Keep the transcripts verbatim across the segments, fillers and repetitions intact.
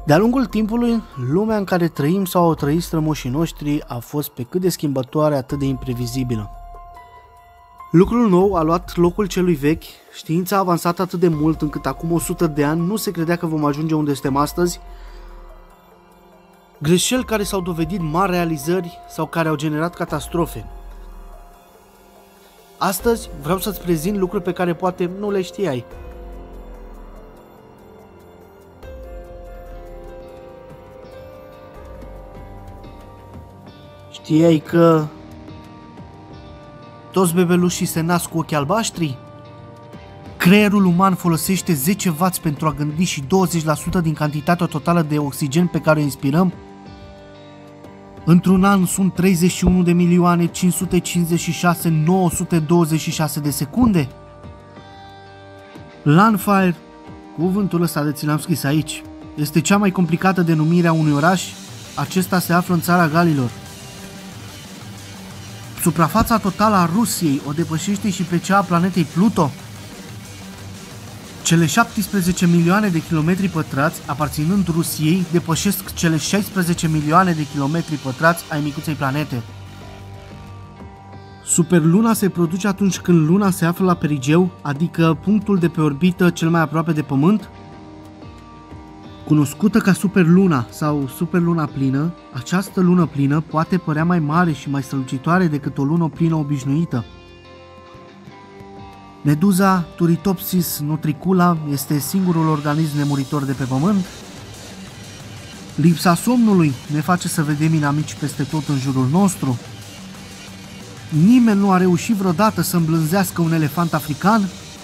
De-a lungul timpului, lumea în care trăim sau au trăit strămoșii noștri a fost pe cât de schimbătoare, atât de imprevizibilă. Lucrul nou a luat locul celui vechi, știința a avansat atât de mult încât acum o sută de ani nu se credea că vom ajunge unde suntem astăzi. Greșeli care s-au dovedit mari realizări sau care au generat catastrofe. Astăzi vreau să-ți prezint lucruri pe care poate nu le știai. Știai că toți bebelușii se nasc cu ochii albaștri? Creierul uman folosește zece wați pentru a gândi și douăzeci la sută din cantitatea totală de oxigen pe care o inspirăm. Într-un an sunt treizeci și unu de milioane cinci sute cincizeci și șase mii nouă sute douăzeci și șase de secunde. Landfire, cuvântul ăsta de ți l-am scris aici, este cea mai complicată denumire a unui oraș. Acesta se află în țara Galilor. Suprafața totală a Rusiei o depășește și pe cea a planetei Pluto. Cele șaptesprezece milioane de kilometri pătrați aparținând Rusiei depășesc cele șaisprezece milioane de kilometri pătrați ai micuței planete. Superluna se produce atunci când Luna se află la perigeu, adică punctul de pe orbită cel mai aproape de Pământ. Cunoscută ca superluna sau superluna plină, această lună plină poate părea mai mare și mai strălucitoare decât o lună plină obișnuită. Meduza Turritopsis nutricula este singurul organism nemuritor de pe Pământ. Lipsa somnului ne face să vedem inamici peste tot în jurul nostru. Nimeni nu a reușit vreodată să îmblânzească un elefant african.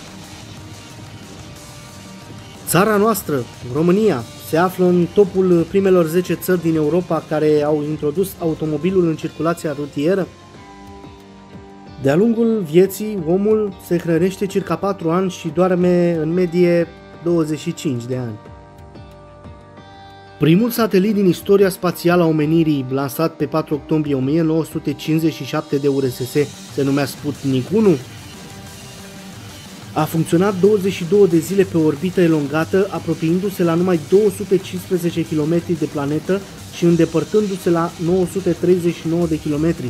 Țara noastră, România, se află în topul primelor zece țări din Europa care au introdus automobilul în circulația rutieră. De-a lungul vieții, omul se hrănește circa patru ani și doarme în medie douăzeci și cinci de ani. Primul satelit din istoria spațială a omenirii, lansat pe patru octombrie o mie nouă sute cincizeci și șapte de U R S S, se numea Sputnik unu. A funcționat douăzeci și două de zile pe o orbită elongată, apropiindu-se la numai două sute cincisprezece kilometri de planetă și îndepărtându-se la nouă sute treizeci și nouă de kilometri.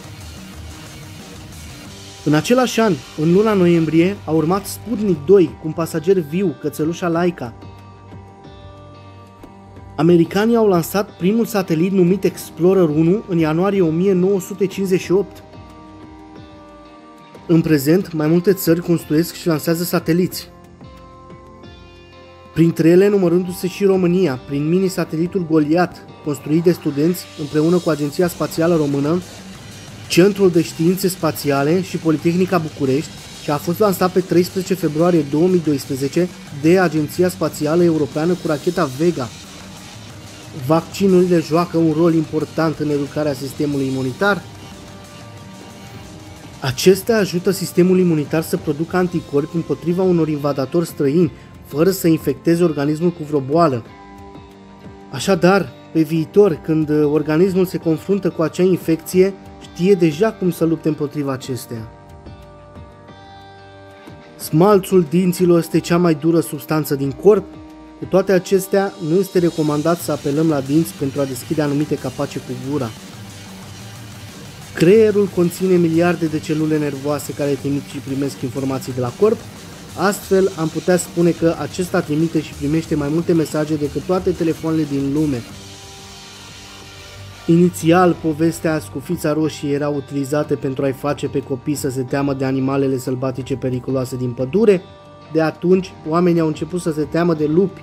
În același an, în luna noiembrie, a urmat Sputnik doi cu un pasager viu, cățelușa Laika. Americanii au lansat primul satelit numit Explorer unu în ianuarie o mie nouă sute cincizeci și opt. În prezent, mai multe țări construiesc și lansează sateliți. Printre ele numărându-se și România, prin mini-satelitul Goliat, construit de studenți împreună cu Agenția Spațială Română, Centrul de Științe Spațiale și Politehnica București, și a fost lansat pe treisprezece februarie două mii doisprezece de Agenția Spațială Europeană cu racheta Vega. Vaccinurile joacă un rol important în educarea sistemului imunitar. Acestea ajută sistemul imunitar să producă anticorpi împotriva unor invadatori străini, fără să infecteze organismul cu vreo boală. Așadar, pe viitor, când organismul se confruntă cu acea infecție, știe deja cum să lupte împotriva acesteia. Smalțul dinților este cea mai dură substanță din corp. Cu toate acestea, nu este recomandat să apelăm la dinți pentru a deschide anumite capace cu gura. Creierul conține miliarde de celule nervoase care trimit și primesc informații de la corp. Astfel, am putea spune că acesta trimite și primește mai multe mesaje decât toate telefoanele din lume. Inițial, povestea Scufița Roșie era utilizată pentru a-i face pe copii să se teamă de animalele sălbatice periculoase din pădure. De atunci, oamenii au început să se teamă de lupi.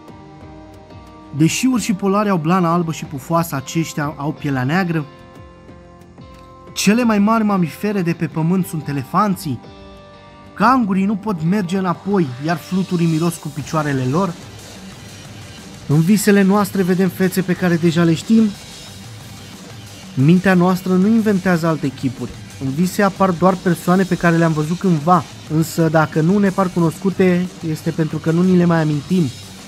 Deși urșii polari au blana albă și pufoasă, aceștia au pielea neagră. Cele mai mari mamifere de pe pământ sunt elefanții. Cangurii nu pot merge înapoi, iar fluturii miros cu picioarele lor. În visele noastre vedem fețe pe care deja le știm. Mintea noastră nu inventează alte chipuri. În vise apar doar persoane pe care le-am văzut cândva, însă dacă nu ne par cunoscute, este pentru că nu ni le mai amintim.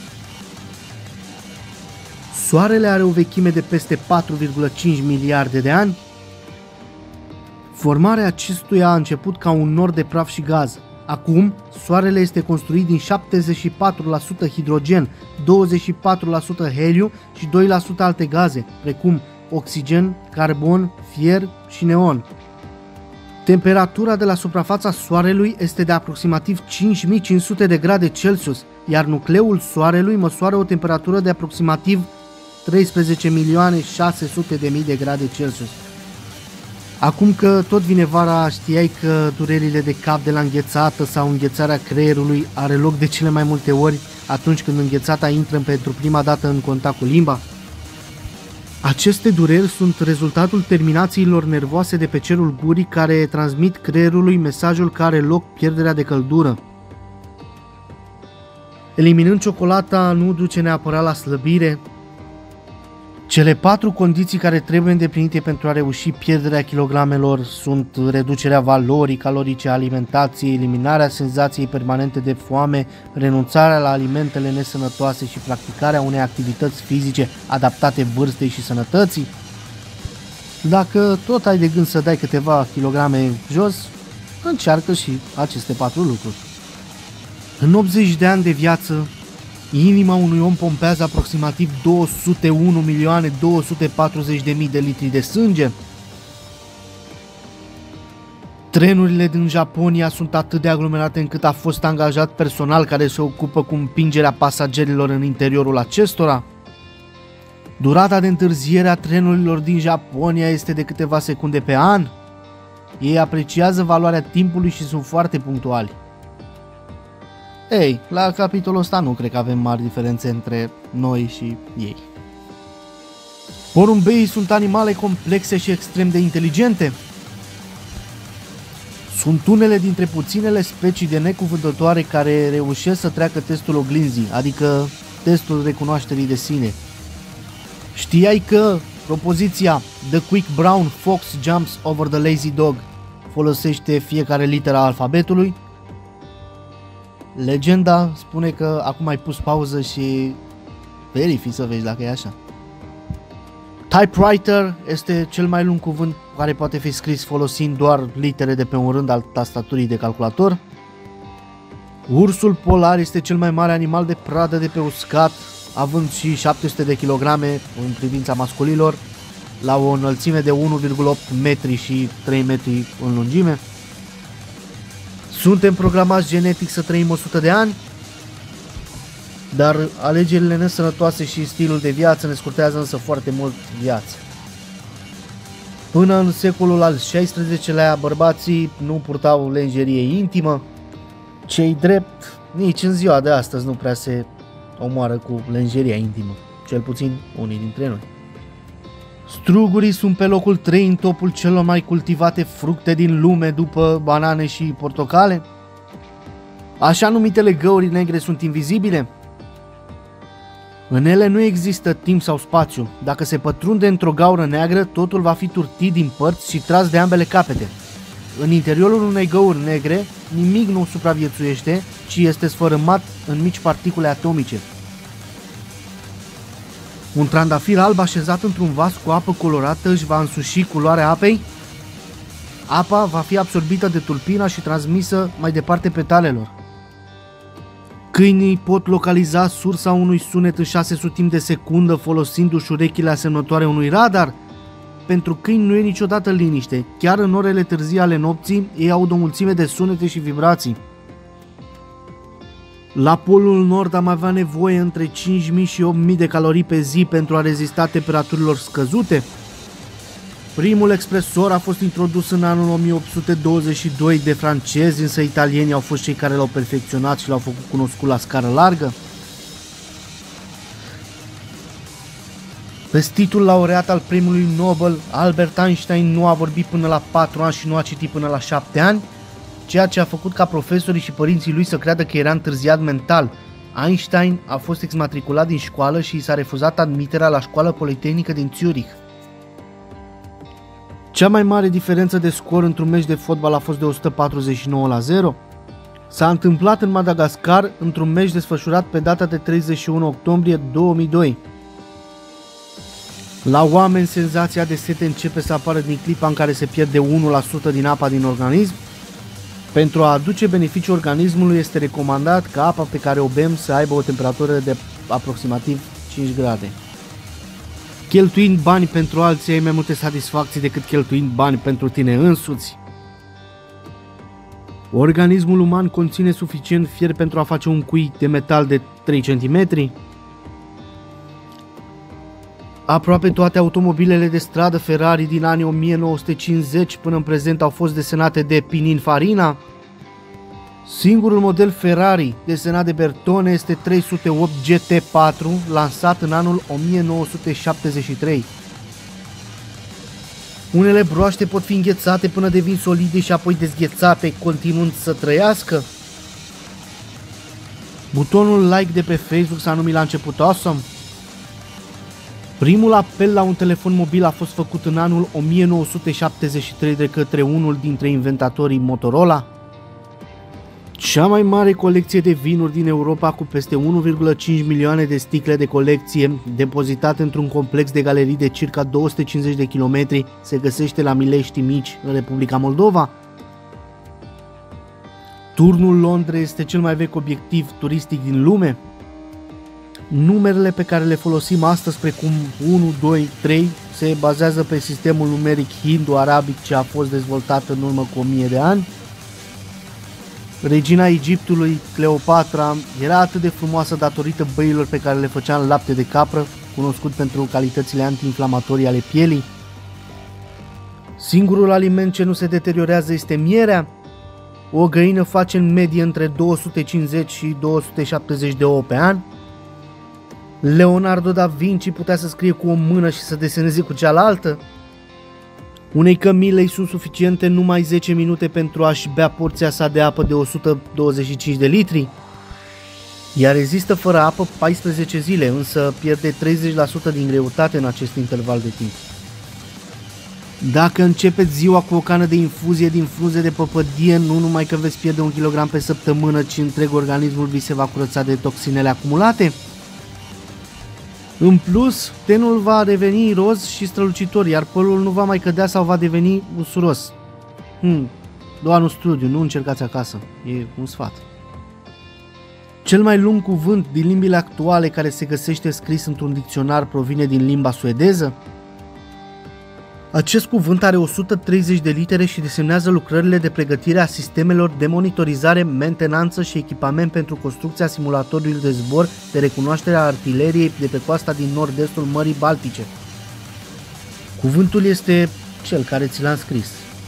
Soarele are o vechime de peste patru virgulă cinci miliarde de ani. Formarea acestuia a început ca un nor de praf și gaz. Acum, Soarele este construit din șaptezeci și patru la sută hidrogen, douăzeci și patru la sută heliu și doi la sută alte gaze, precum oxigen, carbon, fier și neon. Temperatura de la suprafața Soarelui este de aproximativ cinci mii cinci sute de grade Celsius, iar nucleul Soarelui măsoară o temperatură de aproximativ treisprezece milioane șase sute de mii de grade Celsius. Acum că tot vine vara, știai că durerile de cap de la înghețată sau înghețarea creierului are loc de cele mai multe ori atunci când înghețata intră pentru prima dată în contact cu limba? Aceste dureri sunt rezultatul terminațiilor nervoase de pe cerul gurii care transmit creierului mesajul că are loc pierderea de căldură. Eliminând ciocolata nu duce neapărat la slăbire. Cele patru condiții care trebuie îndeplinite pentru a reuși pierderea kilogramelor sunt reducerea valorii calorice a alimentației, eliminarea senzației permanente de foame, renunțarea la alimentele nesănătoase și practicarea unei activități fizice adaptate vârstei și sănătății. Dacă tot ai de gând să dai câteva kilograme jos, încearcă și aceste patru lucruri. În optzeci de ani de viață, inima unui om pompează aproximativ două sute unu milioane două sute patruzeci de mii de litri de sânge. Trenurile din Japonia sunt atât de aglomerate încât a fost angajat personal care se ocupă cu împingerea pasagerilor în interiorul acestora. Durata de întârziere a trenurilor din Japonia este de câteva secunde pe an. Ei apreciază valoarea timpului și sunt foarte punctuali. Ei, la capitolul ăsta nu cred că avem mari diferențe între noi și ei. Porumbeii sunt animale complexe și extrem de inteligente. Sunt unele dintre puținele specii de necuvântătoare care reușesc să treacă testul oglinzii, adică testul recunoașterii de sine. Știai că propoziția "The quick brown fox jumps over the lazy dog" folosește fiecare literă a alfabetului? Legenda spune că acum ai pus pauză și verifici să vezi dacă e așa. Typewriter este cel mai lung cuvânt care poate fi scris folosind doar litere de pe un rând al tastaturii de calculator. Ursul polar este cel mai mare animal de pradă de pe uscat, având și șapte sute de kilograme în privința masculilor, la o înălțime de unu virgulă opt metri și trei metri în lungime. Suntem programați genetic să trăim o sută de ani, dar alegerile nesănătoase și stilul de viață ne scurtează însă foarte mult viața. Până în secolul al șaisprezecelea, bărbații nu purtau lenjerie intimă. Cei drept, nici în ziua de astăzi nu prea se omoară cu lenjeria intimă, cel puțin unii dintre noi. Strugurii sunt pe locul trei în topul celor mai cultivate fructe din lume după banane și portocale. Așa numitele găuri negre sunt invizibile. În ele nu există timp sau spațiu. Dacă se pătrunde într-o gaură neagră, totul va fi turtit din părți și tras de ambele capete. În interiorul unei găuri negre, nimic nu supraviețuiește, ci este sfărâmat în mici particule atomice. Un trandafir alb așezat într-un vas cu apă colorată își va însuși culoarea apei? Apa va fi absorbită de tulpina și transmisă mai departe petalelor. Câinii pot localiza sursa unui sunet în șase sutimi de secundă folosindu-și urechile asemănătoare unui radar? Pentru câini nu e niciodată liniște, chiar în orele târzii ale nopții ei aud o mulțime de sunete și vibrații. La polul nord am avea nevoie între cinci mii și opt mii de calorii pe zi pentru a rezista temperaturilor scăzute. Primul expresor a fost introdus în anul o mie opt sute douăzeci și doi de francezi, însă italienii au fost cei care l-au perfecționat și l-au făcut cunoscut la scară largă. Vestitul laureat al premiului Nobel, Albert Einstein, nu a vorbit până la patru ani și nu a citit până la șapte ani, ceea ce a făcut ca profesorii și părinții lui să creadă că era întârziat mental. Einstein a fost exmatriculat din școală și i s-a refuzat admiterea la școala politehnică din Zurich. Cea mai mare diferență de scor într-un meci de fotbal a fost de o sută patruzeci și nouă la zero. S-a întâmplat în Madagascar într-un meci desfășurat pe data de treizeci și unu octombrie două mii doi. La oameni, senzația de sete începe să apară din clipa în care se pierde unu la sută din apa din organism. Pentru a aduce beneficii organismului este recomandat ca apa pe care o bem să aibă o temperatură de aproximativ cinci grade. Cheltuind bani pentru alții ai mai multe satisfacții decât cheltuind bani pentru tine însuți. Organismul uman conține suficient fier pentru a face un cui de metal de trei centimetri. Aproape toate automobilele de stradă Ferrari din anii o mie nouă sute cincizeci până în prezent au fost desenate de Pininfarina. Singurul model Ferrari desenat de Bertone este trei sute opt G T patru, lansat în anul o mie nouă sute șaptezeci și trei. Unele broaște pot fi înghețate până devin solide și apoi dezghețate, continuând să trăiască. Butonul like de pe Facebook s-a numit la început Awesome. Primul apel la un telefon mobil a fost făcut în anul o mie nouă sute șaptezeci și trei de către unul dintre inventatorii Motorola. Cea mai mare colecție de vinuri din Europa, cu peste unu virgulă cinci milioane de sticle de colecție depozitate într-un complex de galerii de circa două sute cincizeci de kilometri, se găsește la Milești Mici, în Republica Moldova. Turnul Londrei este cel mai vechi obiectiv turistic din lume. Numerele pe care le folosim astăzi, precum unu, doi, trei, se bazează pe sistemul numeric hindu-arabic ce a fost dezvoltat în urmă cu o mie de ani. Regina Egiptului, Cleopatra, era atât de frumoasă datorită băilor pe care le făcea în lapte de capră, cunoscut pentru calitățile antiinflamatorii ale pielii. Singurul aliment ce nu se deteriorează este mierea. O găină face în medie între două sute cincizeci și două sute șaptezeci de ouă pe an. Leonardo da Vinci putea să scrie cu o mână și să deseneze cu cealaltă. Unei cămile îi sunt suficiente numai zece minute pentru a-și bea porția sa de apă de o sută douăzeci și cinci de litri. Ea rezistă fără apă paisprezece zile, însă pierde treizeci la sută din greutate în acest interval de timp. Dacă începeți ziua cu o cană de infuzie din frunze de păpădie, nu numai că veți pierde un kilogram pe săptămână, ci întreg organismul vi se va curăța de toxinele acumulate. În plus, tenul va deveni roz și strălucitor, iar părul nu va mai cădea sau va deveni usuros. Hmm, doar un studiu, nu încercați acasă, e un sfat. Cel mai lung cuvânt din limbile actuale care se găsește scris într-un dicționar provine din limba suedeză. Acest cuvânt are o sută treizeci de litere și desemnează lucrările de pregătire a sistemelor de monitorizare, mentenanță și echipament pentru construcția simulatorului de zbor de recunoaștere a artileriei de pe coasta din nord-estul Mării Baltice. Cuvântul este cel care ți l-am scris.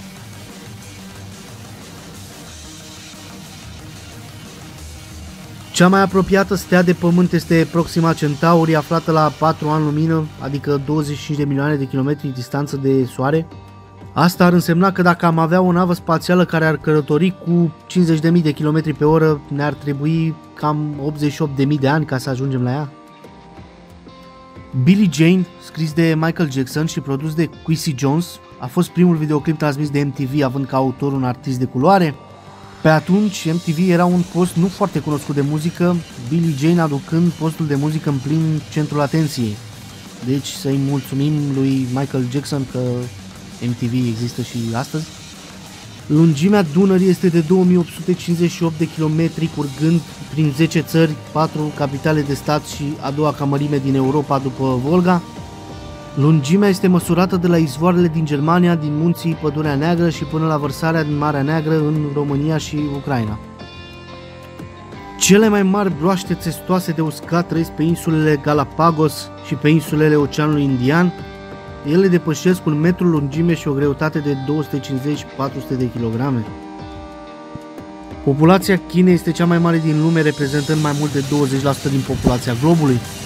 Cea mai apropiată stea de Pământ este Proxima Centauri, aflată la patru ani lumină, adică douăzeci și cinci de milioane de kilometri distanță de Soare. Asta ar însemna că dacă am avea o navă spațială care ar călători cu cincizeci de mii de kilometri pe oră, ne-ar trebui cam optzeci și opt de mii de ani ca să ajungem la ea. Billie Jean, scris de Michael Jackson și produs de Quincy Jones, a fost primul videoclip transmis de M T V având ca autor un artist de culoare. Pe atunci, M T V era un post nu foarte cunoscut de muzică, Billie Jean aducând postul de muzică în plin centrul atenției. Deci să-i mulțumim lui Michael Jackson că M T V există și astăzi. Lungimea Dunării este de două mii opt sute cincizeci și opt de kilometri, curgând prin zece țări, patru capitale de stat și a doua ca mărime din Europa după Volga. Lungimea este măsurată de la izvoarele din Germania, din munții Pădurea Neagră și până la vărsarea din Marea Neagră în România și Ucraina. Cele mai mari broaște țestoase de uscat trăiesc pe insulele Galapagos și pe insulele Oceanului Indian. Ele depășesc un metru lungime și o greutate de două sute cincizeci - patru sute de kilograme. Populația Chinei este cea mai mare din lume, reprezentând mai mult de douăzeci la sută din populația globului.